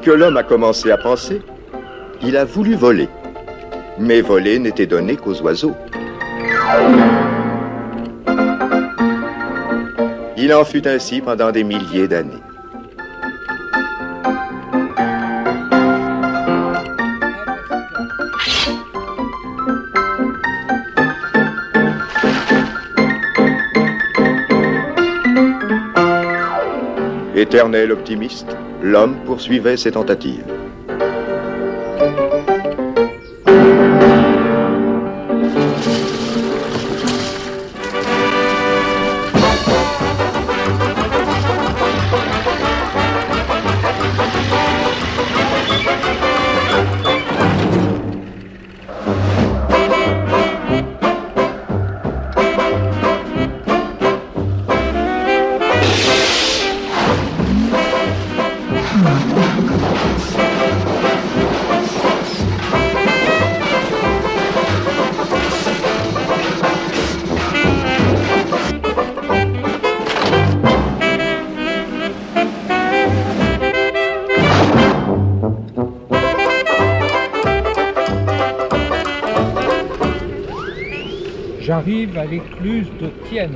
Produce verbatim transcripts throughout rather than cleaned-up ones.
que l'homme a commencé à penser, il a voulu voler. Mais voler n'était donné qu'aux oiseaux. Il en fut ainsi pendant des milliers d'années. Éternel optimiste, l'homme poursuivait ses tentatives. J'arrive à l'écluse de Thienne.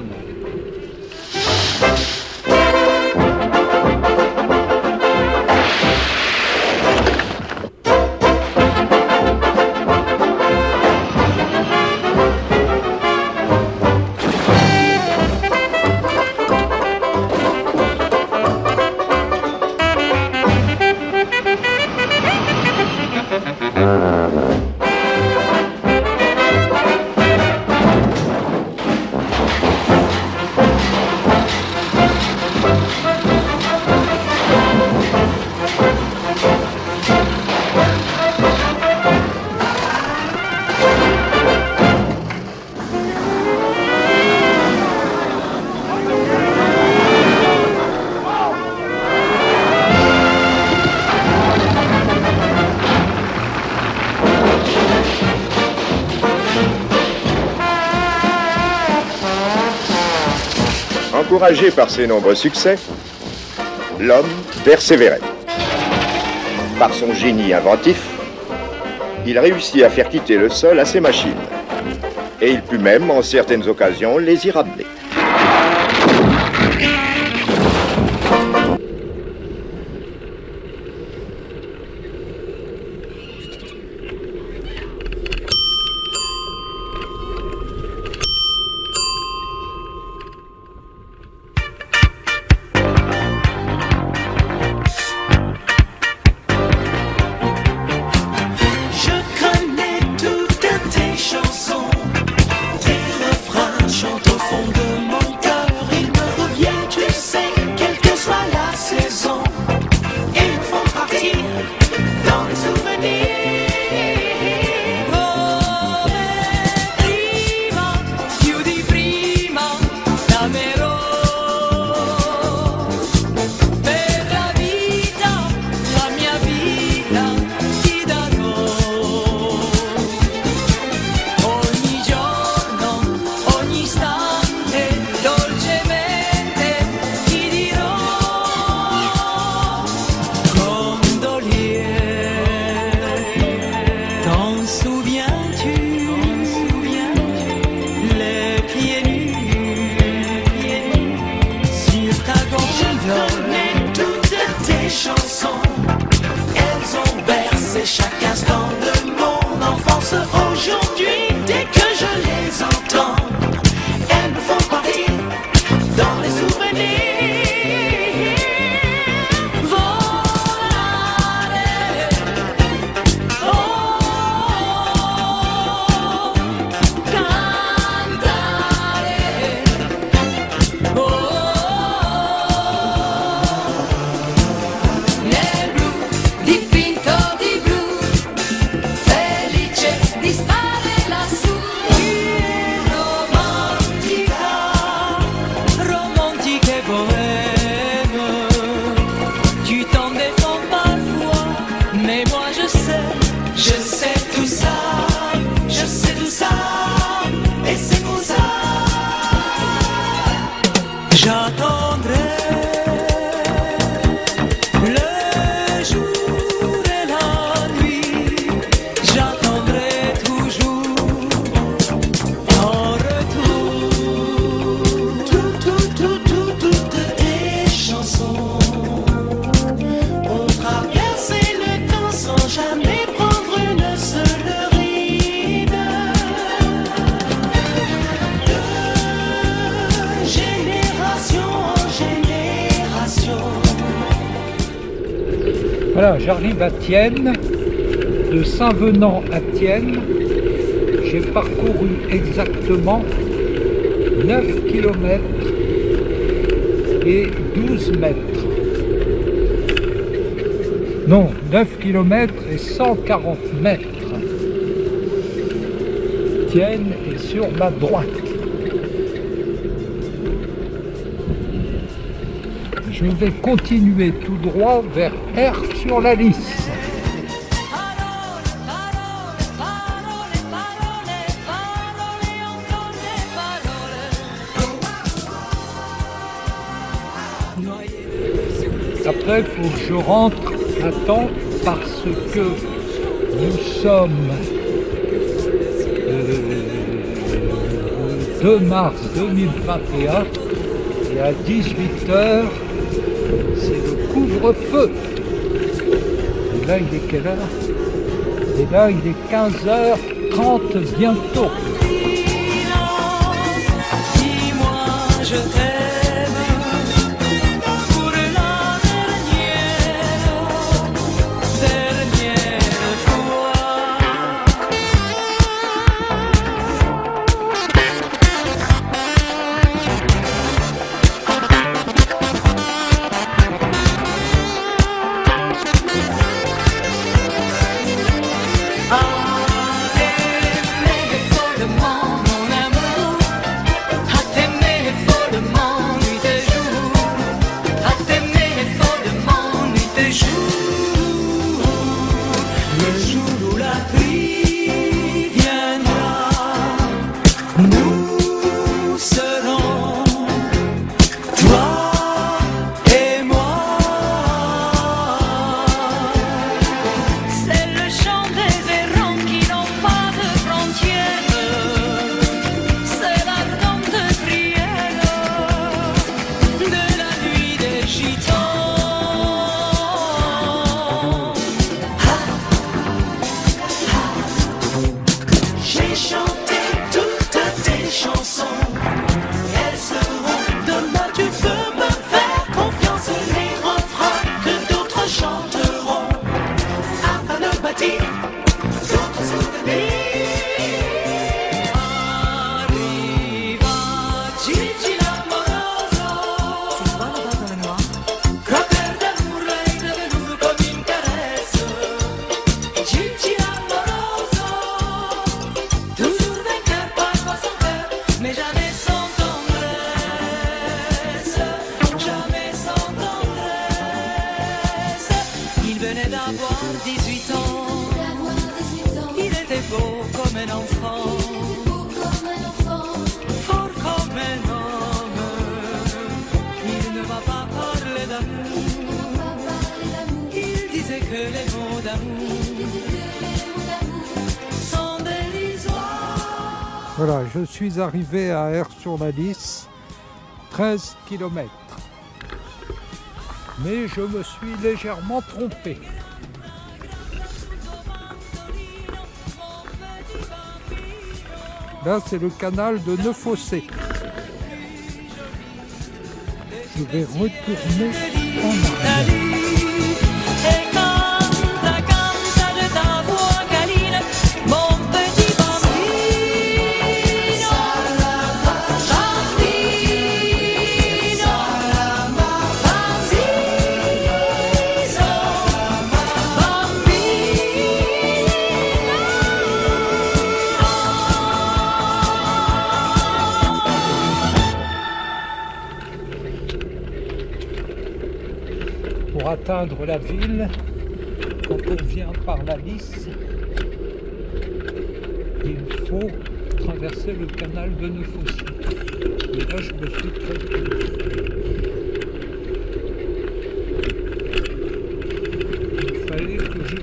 Encouragé par ses nombreux succès, l'homme persévérait. Par son génie inventif, il réussit à faire quitter le sol à ses machines. Et il put même, en certaines occasions, les y ramener. Chante au fond de mon cœur. Voilà, j'arrive à Thiene, de Saint-Venant à Thiene. J'ai parcouru exactement neuf kilomètres et douze mètres. Non, neuf kilomètres et cent quarante mètres. Thiene est sur ma droite. Je vais continuer tout droit vers Aire-sur-la-Lys. Après, il faut que je rentre à temps parce que nous sommes euh, deux mars deux mille vingt et un et à dix-huit heures, c'est le couvre-feu. Et là, il est quelle heure? Et là, il est quinze heures trente bientôt. Dis-moi, je t'aime pour la dernière, dernière fois. dix-huit ans, il était beau comme un enfant, fort comme un homme. Il ne m'a pas parlé d'amour, il disait que les mots d'amour sont dérisoires. Voilà, je suis arrivé à Aire-sur-la-Lys, treize kilomètres. Mais je me suis légèrement trompé. Là, c'est le canal de Neuf-Fossés. Je vais retourner en arrière. Pour atteindre la ville, quand on vient par la Lys, il faut traverser le canal de Neuf-Fossés. Et là, je me suis trompé. Il fallait que je...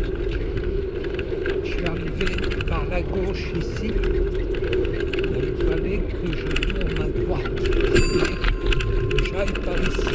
Je suis arrivé par la gauche ici. Il fallait que je tourne à droite. Que j'aille par ici.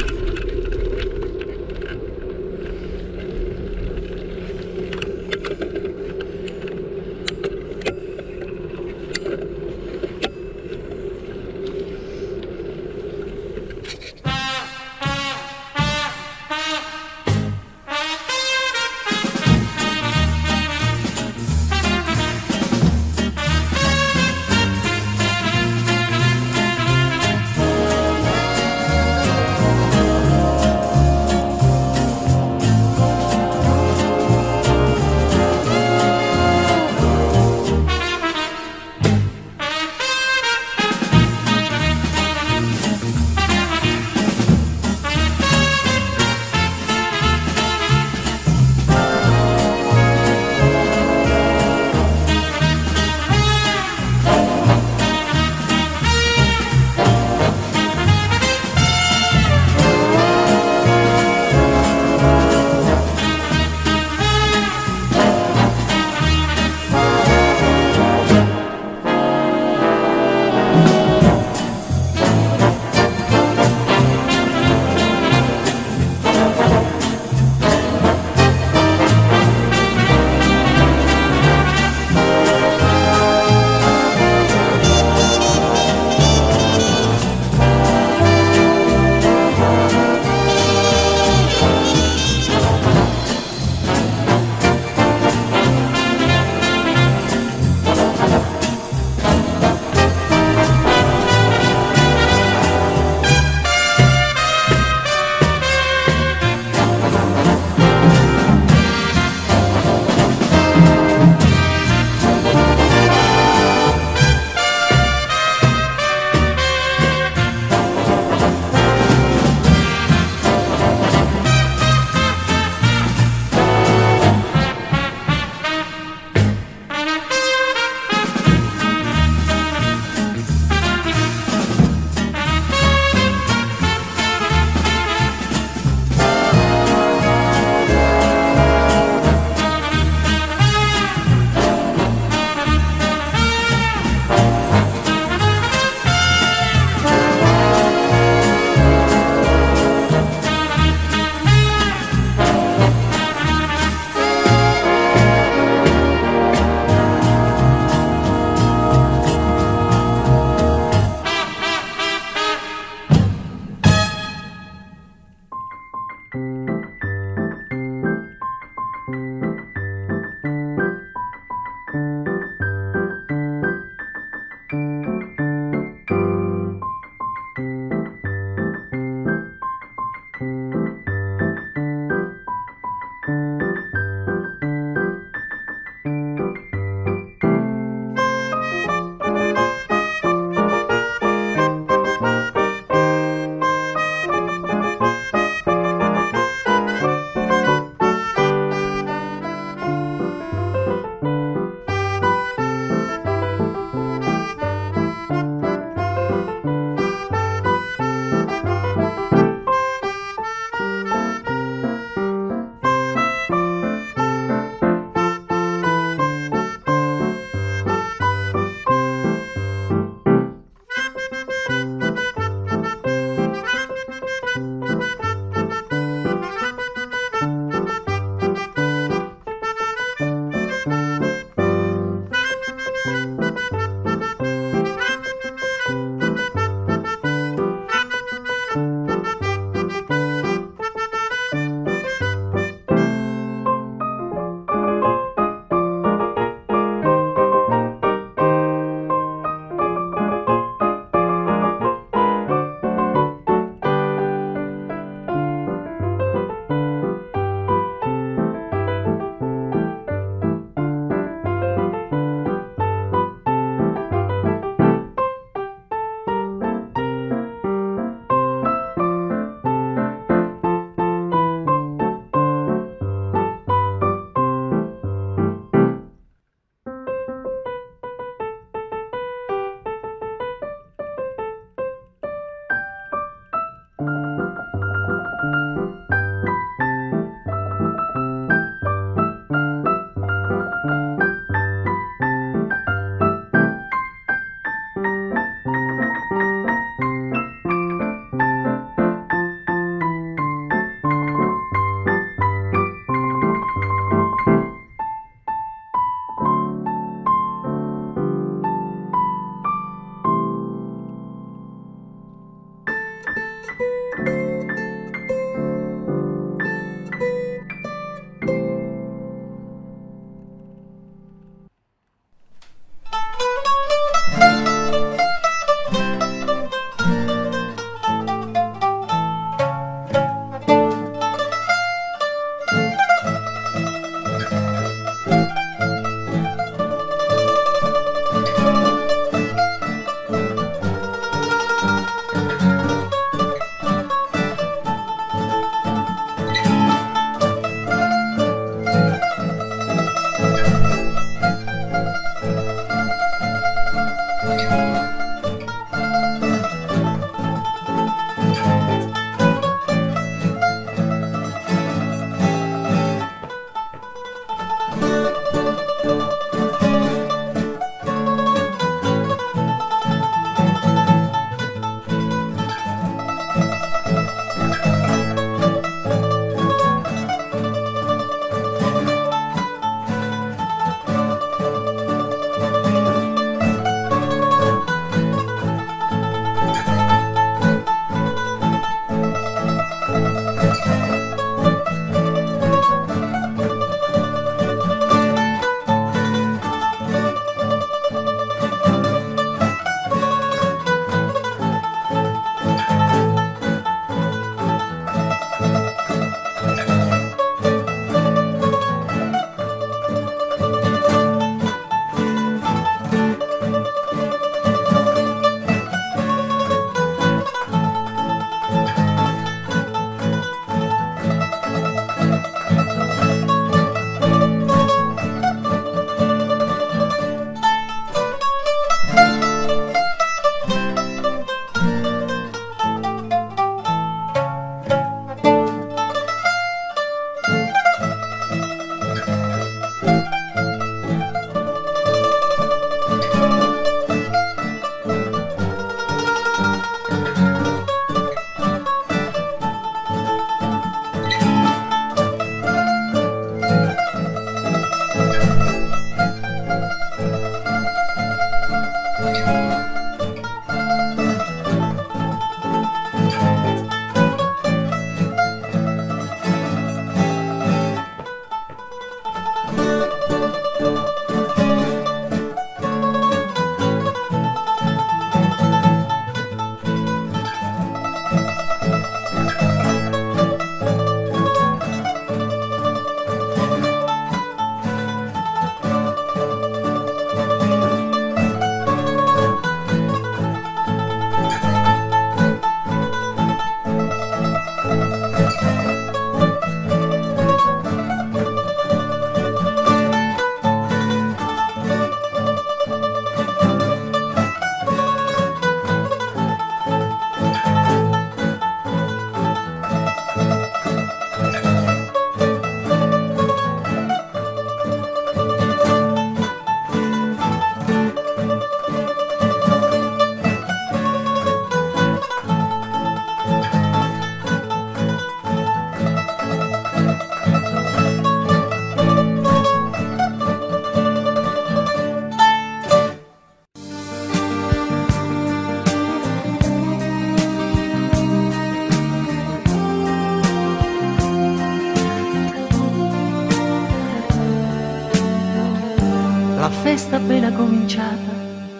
la festa appena cominciata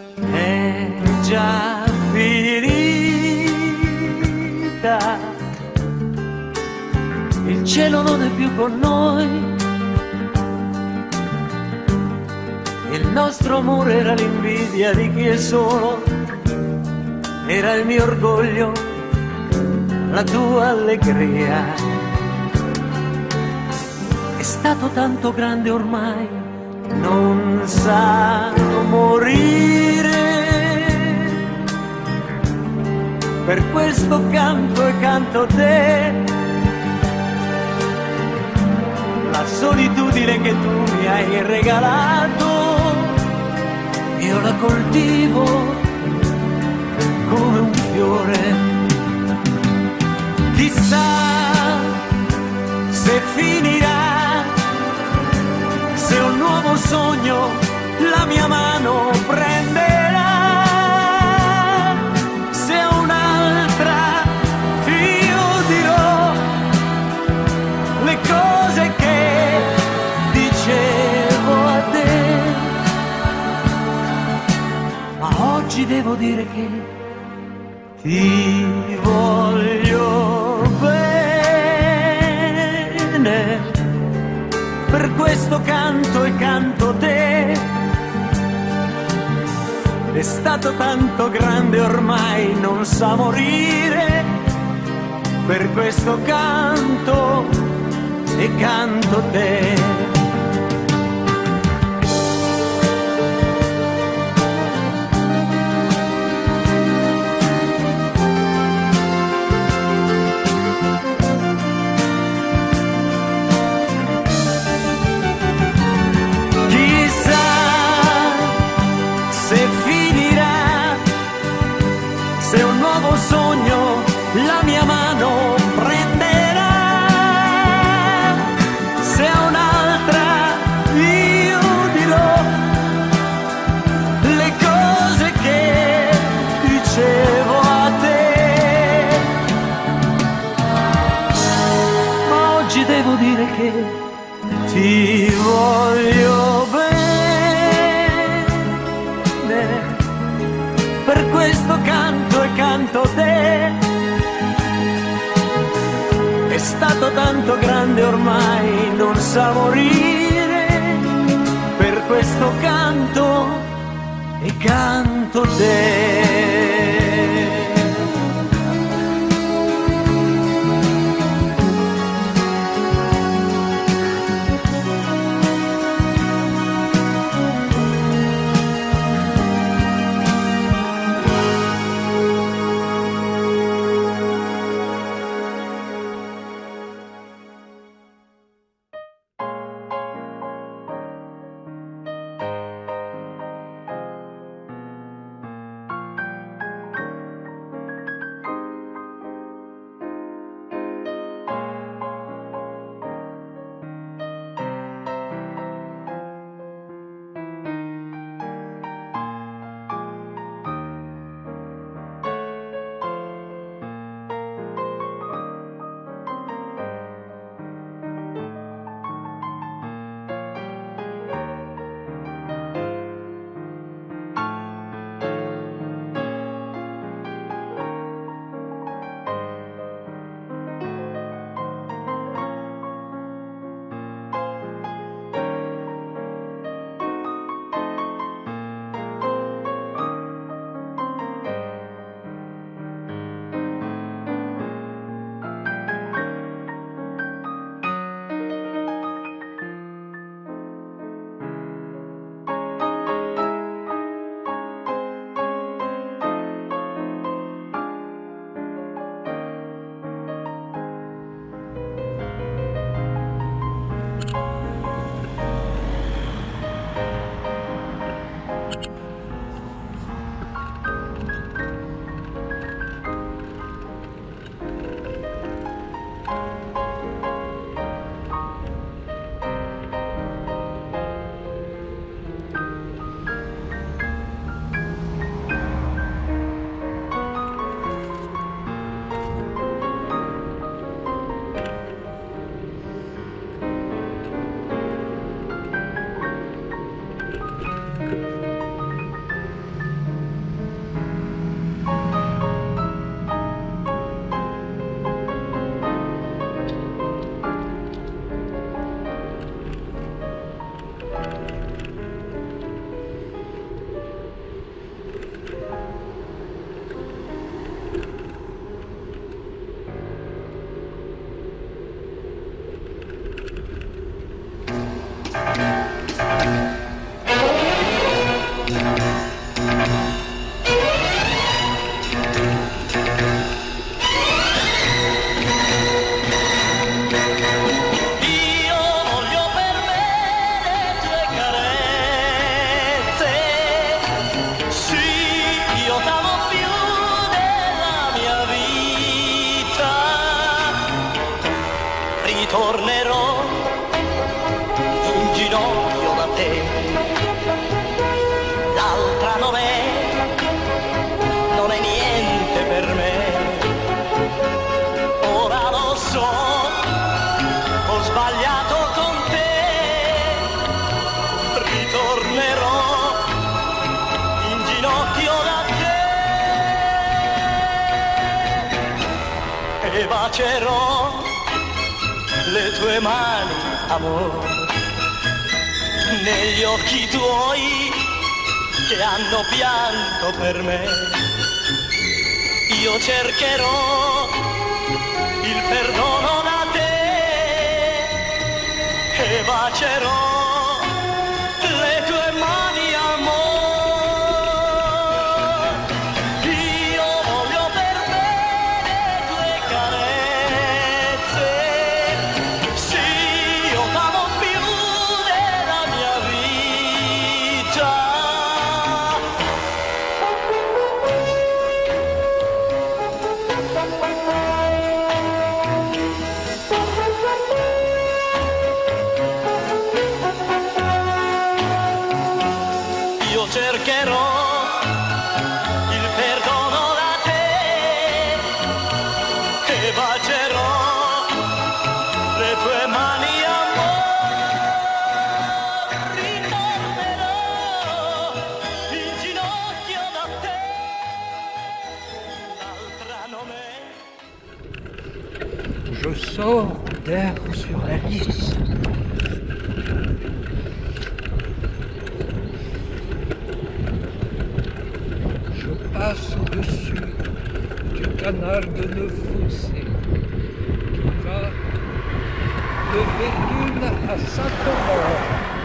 è già finita, il cielo non è più con noi, il nostro amore era l'invidia di chi è solo, era il mio orgoglio, la tua allegria. È stato tanto grande ormai, non sa morire. Per questo canto e canto te, la solitudine che tu mi hai regalato, io la coltivo come un fiore. Chissà se finirà, se un nuovo sogno la mia mano prenderà, se un'altra io dirò le cose che dicevo a te. Ma oggi devo dire che ti voglio bene, per questo canto e canto te. È stato tanto grande ormai, non sa morire. Per questo canto e canto te. ti voglio bene, per questo canto e canto te. È stato tanto grande ormai, non sa morire, per questo canto e canto te. Tornerò in ginocchio da te, l'altra non è, non è niente per me. Ora lo so, ho sbagliato con te, ritornerò in ginocchio da te e bacerò le tue mani, amore, negli occhi tuoi che hanno pianto per me. Io cercherò il perdono da te e bacerò le tue mani, amore. Io voglio per me le tue carezze. Sì, io t'amo più della mia vita. Je sors d'Air sur la Lys. Je passe au-dessus du canal de Neuf-Fossés qui va de Béthune à Saint-Omer.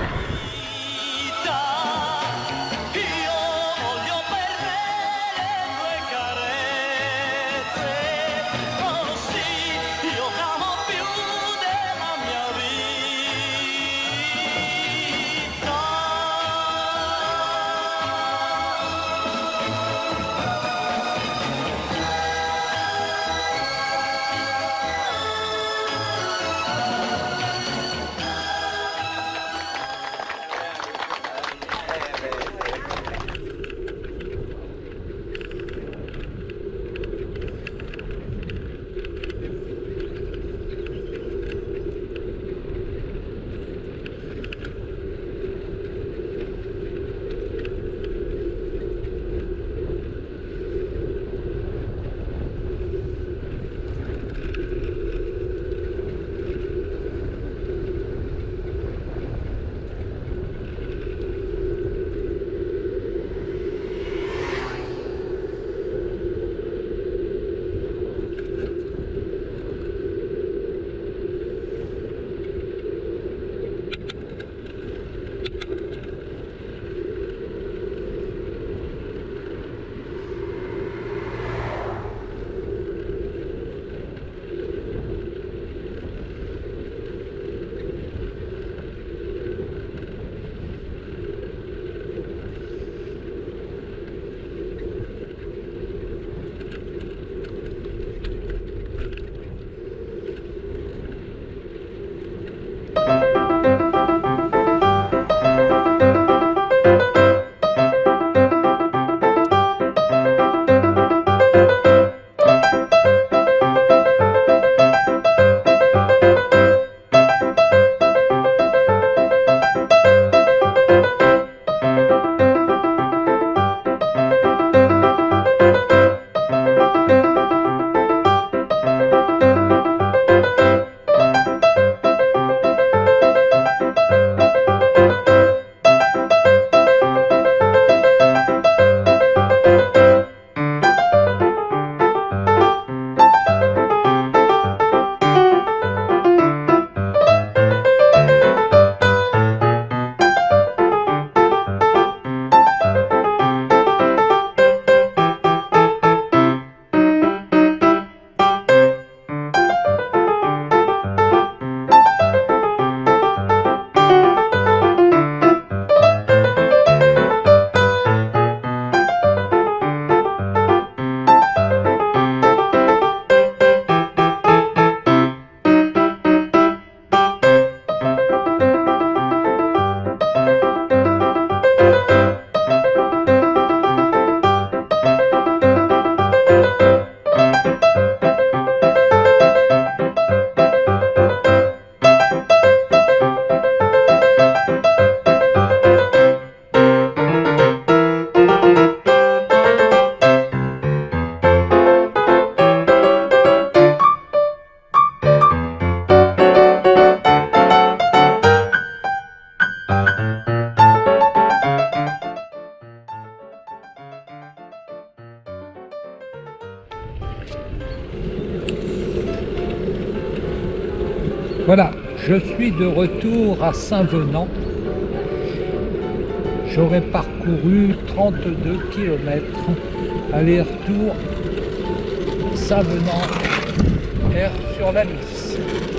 Voilà, je suis de retour à Saint-Venant. J'aurais parcouru trente-deux kilomètres, aller-retour Saint-Venant, Air sur la Lys.